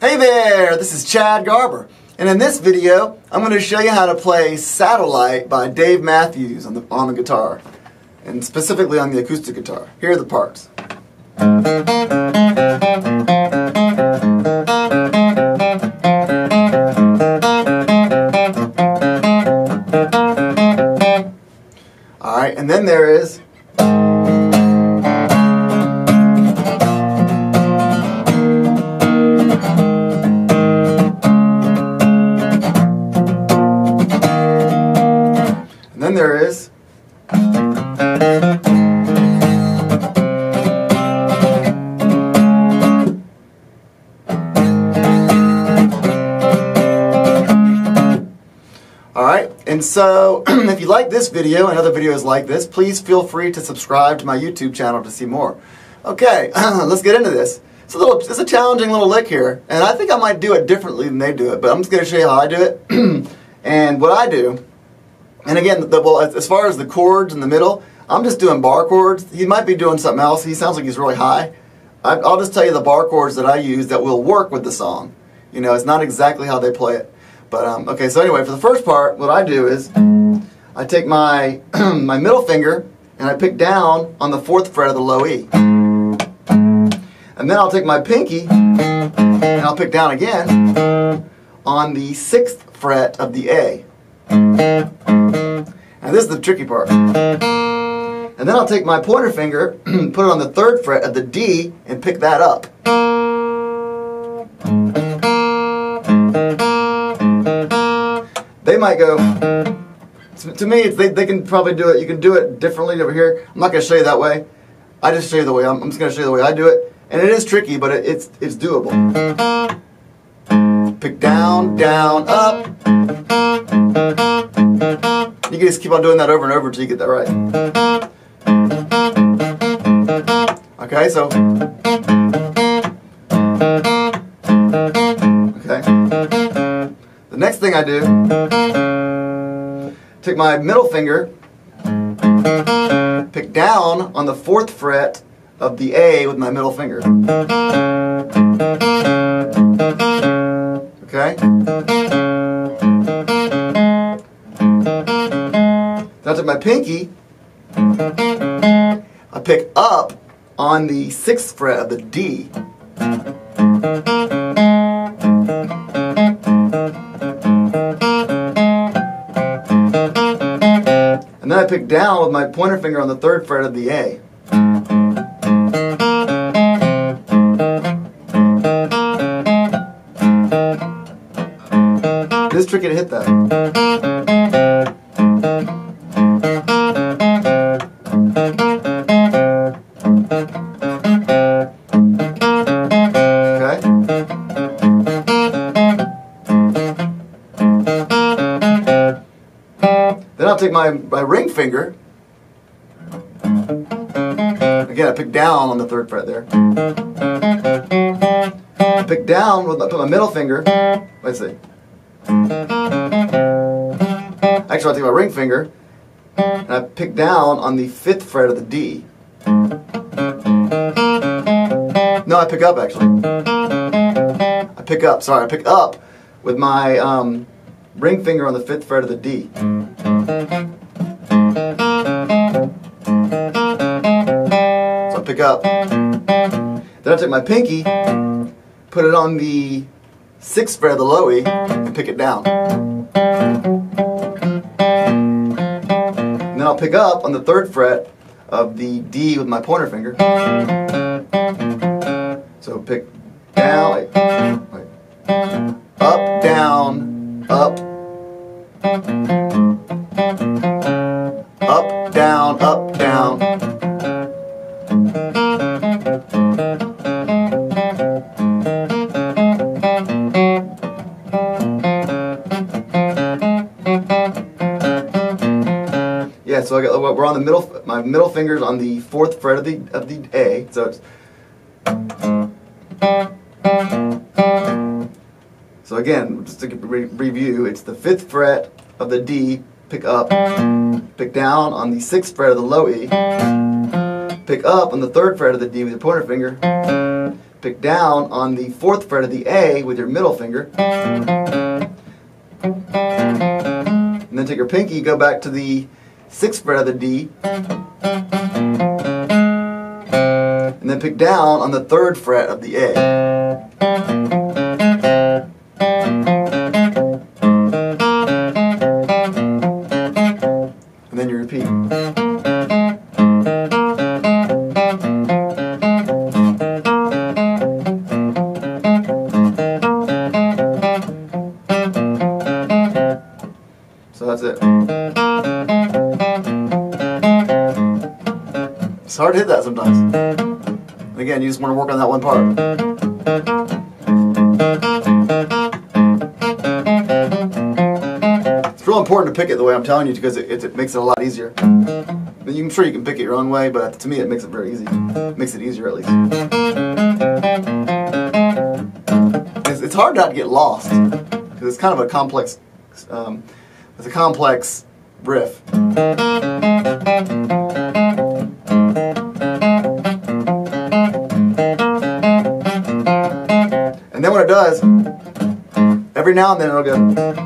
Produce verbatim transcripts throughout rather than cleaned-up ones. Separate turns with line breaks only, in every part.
Hey there, this is Chad Garber, and in this video I'm going to show you how to play Satellite by Dave Matthews on the, on the guitar, and specifically on the acoustic guitar. Here are the parts. Alright, and then there is And then there is Alright, and so if you like this video and other videos like this, please feel free to subscribe to my YouTube channel to see more. Okay, let's get into this. It's a little, it's a challenging little lick here, and I think I might do it differently than they do it, but I'm just going to show you how I do it. And what I do, and again, the, well, as far as the chords in the middle, I'm just doing bar chords. He might be doing something else. He sounds like he's really high. I, I'll just tell you the bar chords that I use that will work with the song. You know, it's not exactly how they play it. But, um, okay, so anyway, for the first part, what I do is I take my, my middle finger and I pick down on the fourth fret of the low E. And then I'll take my pinky and I'll pick down again on the sixth fret of the A. And this is the tricky part. And then I'll take my pointer finger, put it on the third fret of the D, and pick that up. They might go, to me, they, they can probably do it, you can do it differently over here. I'm not going to show you that way. I just show you the way, I'm, I'm just going to show you the way I do it. And it is tricky, but it, it's, it's doable. Pick down, down, up. You can just keep on doing that over and over until you get that right. Okay, so. Okay. The next thing I do, take my middle finger, pick down on the fourth fret of the A with my middle finger. Okay? Then I take my pinky, I pick up on the sixth fret of the D. And then I pick down with my pointer finger on the third fret of the A. It is tricky to hit that. Okay. Then I'll take my, my ring finger. Again, I pick down on the third fret there. I pick down with I put my middle finger. Let's see. Actually, I'll take my ring finger and I pick down on the fifth fret of the D. No, I pick up actually. I pick up. Sorry, I pick up with my um, ring finger on the fifth fret of the D. So I pick up. Then I take my pinky, put it on the sixth fret of the low E, and pick it down. And then I'll pick up on the third fret of the D with my pointer finger. So pick down, wait, wait. Up, down, up. Up, down, up, down. Yeah, so I got, we're on the middle. My middle finger's on the fourth fret of the of the A. So it's. So again, just to re review, it's the fifth fret of the D. Pick up. Pick down on the sixth fret of the low E. Pick up on the third fret of the D with your pointer finger. pick down on the fourth fret of the A with your middle finger, and then take your pinky, go back to the sixth fret of the D, and then pick down on the third fret of the A. And then you repeat. So that's it. It's hard to hit that sometimes. Again, you just want to work on that one part. It's real important to pick it the way I'm telling you because it, it, it makes it a lot easier. I'm sure you can pick it your own way, but to me it makes it very easy. It makes it easier at least. It's, it's hard not to get lost because it's kind of a complex, um, it's a complex riff. And then what it does, every now and then it'll go.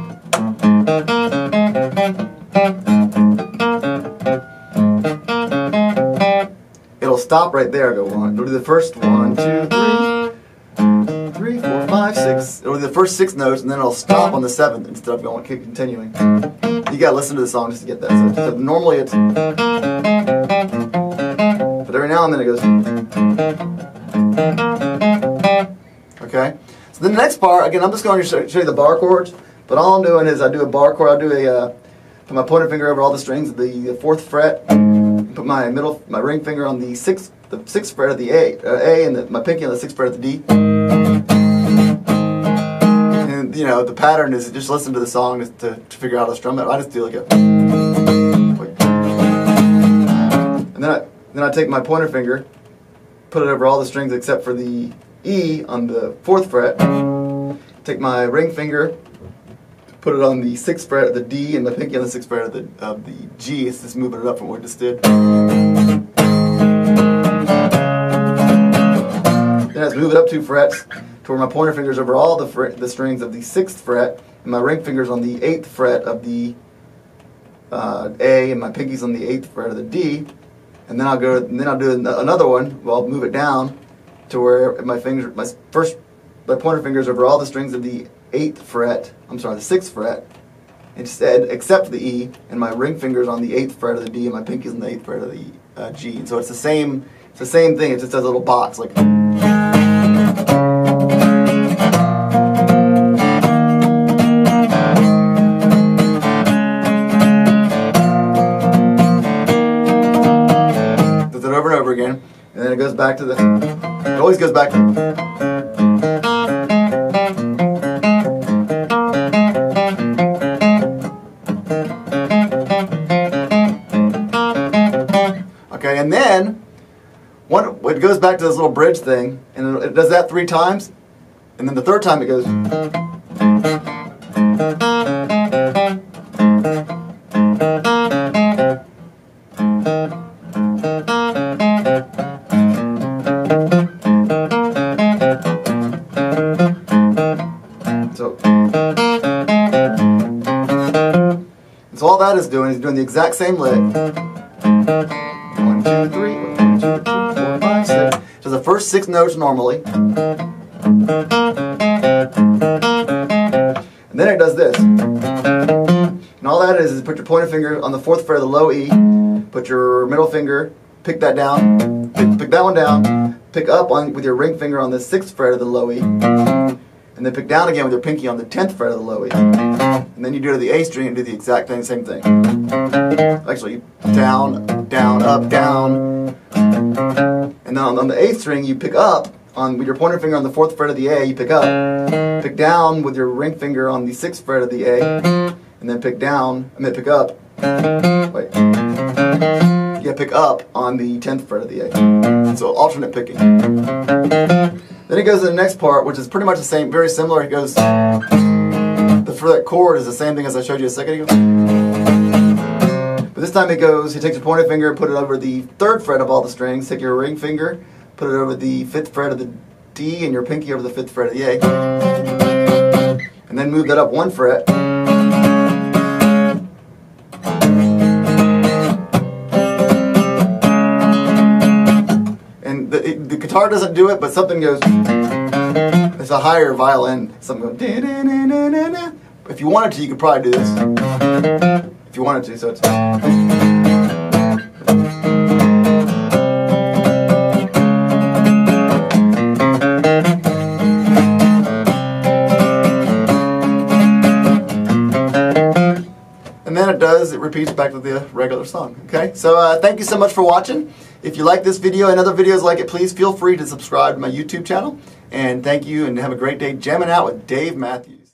It'll stop right there, go one. It'll do the first one, two, three, three, four, five, six. It'll do the first six notes and then it'll stop on the seventh instead of going, keep continuing. You gotta listen to the song just to get that. So, so normally it's, but every now and then it goes. Okay? So the next part, again, I'm just going to show you the bar chords, but all I'm doing is I do a bar chord, I'll do a, uh, put my pointer finger over all the strings of the fourth fret, put my middle, my ring finger on the sixth, the sixth fret of the A, uh, A and the, my pinky on the sixth fret of the D. And, you know, the pattern is just listen to the song to, to figure out how to strum it. I just do like a, like, and then I, then I take my pointer finger, put it over all the strings except for the E on the fourth fret, take my ring finger, put it on the sixth fret of the D and the pinky on the sixth fret of the, of the G. It's just moving it up from what it just did. Then I just move it up two frets to where my pointer finger's over all the, fret, the strings of the sixth fret and my ring finger's on the eighth fret of the uh, A and my pinky's on the eighth fret of the D. And then I'll go. And then I'll do another one. Well, I'll move it down to where my fingers, my first, my pointer fingers over all the strings of the eighth fret. I'm sorry, the sixth fret, instead, except the E, and my ring fingers on the eighth fret of the D, and my pinky's on the eighth fret of the uh, G. And so it's the same. It's the same thing. It just does a little box like. Does it over and over again, and then it goes back to the. It always goes back to. Okay, and then one, it goes back to this little bridge thing, and it, it does that three times, and then the third time it goes. So, so all that is doing is doing the exact same lick. One, two, three, one, two, three, four, five, six. So the first six notes normally. And then it does this. And all that is is put your pointer finger on the fourth fret of the low E, put your middle finger, pick that down, pick, pick that one down, pick up on with your ring finger on the sixth fret of the low E, and then pick down again with your pinky on the tenth fret of the low E. And then you do to the A string and do the exact thing, same thing. Actually, down, down, up, down. And then on, on the eighth string, you pick up on with your pointer finger on the fourth fret of the A. You pick up, pick down with your ring finger on the sixth fret of the A, and then pick down, and then pick up. Wait. Yeah, pick up on the tenth fret of the A. So alternate picking. Then it goes to the next part, which is pretty much the same, very similar. It goes. The fret chord is the same thing as I showed you a second ago. But this time it goes, he takes your pointer finger, put it over the third fret of all the strings, take your ring finger, put it over the fifth fret of the D and your pinky over the fifth fret of the A. And then move that up one fret. And the, it, the guitar doesn't do it, but something goes. It's a higher violin. Something goes. If you wanted to, you could probably do this. If you wanted to, so it's. And then it does, it repeats back to the regular song. Okay, so uh, thank you so much for watching. If you like this video and other videos like it, please feel free to subscribe to my YouTube channel. And thank you, and have a great day jamming out with Dave Matthews.